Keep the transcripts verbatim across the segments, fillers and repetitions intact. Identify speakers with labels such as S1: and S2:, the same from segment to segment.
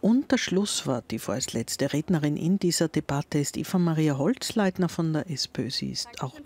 S1: Und das Schlusswort, die vorerst letzte Rednerin in dieser Debatte, ist Eva Maria Holzleitner von der SPÖ. Sie ist auch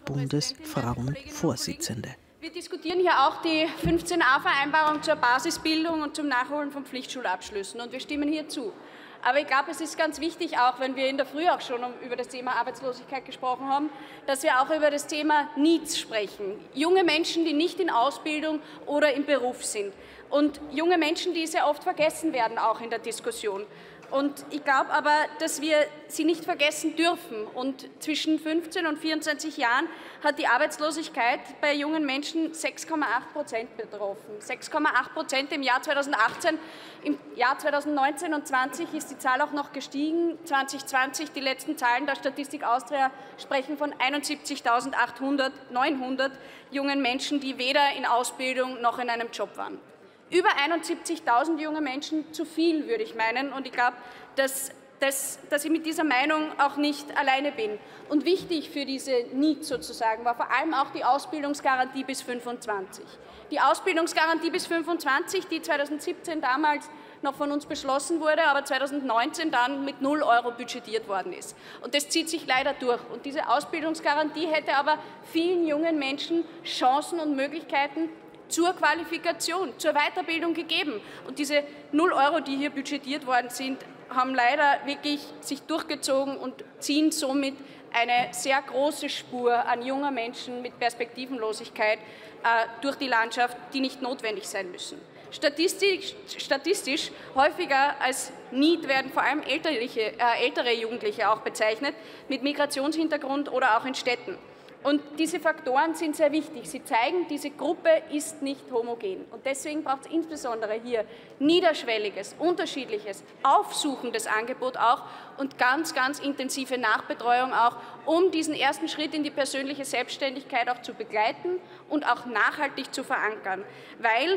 S1: Bundesfrauenvorsitzende.
S2: Wir diskutieren hier auch die fünfzehn a-Vereinbarung zur Basisbildung und zum Nachholen von Pflichtschulabschlüssen. Und wir stimmen hier zu. Aber ich glaube, es ist ganz wichtig, auch wenn wir in der Früh auch schon über das Thema Arbeitslosigkeit gesprochen haben, dass wir auch über das Thema Needs sprechen. Junge Menschen, die nicht in Ausbildung oder im Beruf sind. Und junge Menschen, die sehr oft vergessen werden, auch in der Diskussion. Und ich glaube aber, dass wir sie nicht vergessen dürfen. Und zwischen fünfzehn und vierundzwanzig Jahren hat die Arbeitslosigkeit bei jungen Menschen sechs Komma acht Prozent betroffen. sechs Komma acht Prozent im Jahr zweitausendachtzehn. Im Jahr zweitausendneunzehn und zwanzig ist die Zahl auch noch gestiegen. zweitausendzwanzig, die letzten Zahlen der Statistik Austria sprechen von einundsiebzigtausendachthundert, neunhundert jungen Menschen, die weder in Ausbildung noch in einem Job waren. Über einundsiebzigtausend junge Menschen, zu viel, würde ich meinen. Und ich glaube, dass, dass, dass ich mit dieser Meinung auch nicht alleine bin. Und wichtig für diese Need sozusagen war vor allem auch die Ausbildungsgarantie bis fünfundzwanzig. Die Ausbildungsgarantie bis fünfundzwanzig, die zweitausendsiebzehn damals noch von uns beschlossen wurde, aber zweitausendneunzehn dann mit null Euro budgetiert worden ist. Und das zieht sich leider durch. Und diese Ausbildungsgarantie hätte aber vielen jungen Menschen Chancen und Möglichkeiten zur Qualifikation, zur Weiterbildung gegeben. Und diese null Euro, die hier budgetiert worden sind, haben leider wirklich sich durchgezogen und ziehen somit eine sehr große Spur an junger Menschen mit Perspektivenlosigkeit äh, durch die Landschaft, die nicht notwendig sein müssen. Statistisch, statistisch häufiger als Need werden vor allem älterliche, äh, ältere Jugendliche auch bezeichnet, mit Migrationshintergrund oder auch in Städten. Und diese Faktoren sind sehr wichtig. Sie zeigen, diese Gruppe ist nicht homogen. Und deswegen braucht es insbesondere hier niederschwelliges, unterschiedliches, aufsuchendes Angebot auch und ganz, ganz intensive Nachbetreuung auch, um diesen ersten Schritt in die persönliche Selbstständigkeit auch zu begleiten und auch nachhaltig zu verankern. Weil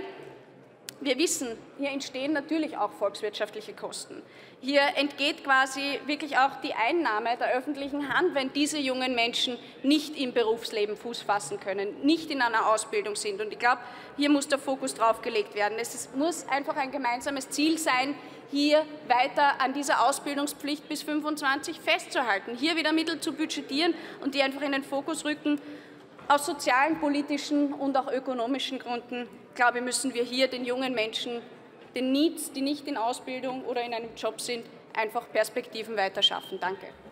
S2: wir wissen, hier entstehen natürlich auch volkswirtschaftliche Kosten. Hier entgeht quasi wirklich auch die Einnahme der öffentlichen Hand, wenn diese jungen Menschen nicht im Berufsleben Fuß fassen können, nicht in einer Ausbildung sind. Und ich glaube, hier muss der Fokus drauf gelegt werden. Es muss einfach ein gemeinsames Ziel sein, hier weiter an dieser Ausbildungspflicht bis fünfundzwanzig festzuhalten, hier wieder Mittel zu budgetieren und die einfach in den Fokus rücken. Aus sozialen, politischen und auch ökonomischen Gründen, glaube ich, müssen wir hier den jungen Menschen, den Needs, die nicht in Ausbildung oder in einem Job sind, einfach Perspektiven weiter schaffen. Danke.